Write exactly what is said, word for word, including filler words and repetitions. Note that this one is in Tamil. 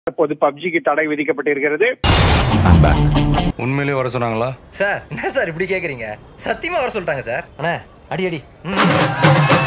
தற்போது பப்ஜிக்கு தடை விதிக்கப்பட்டிருக்கிறது. உண்மையிலேயே வர சொன்னாங்களா சார்? என்ன சார் இப்படி கேக்குறீங்க? சத்தியமா வர சொல்லிட்டாங்க சார். அண்ணா அடி அடி.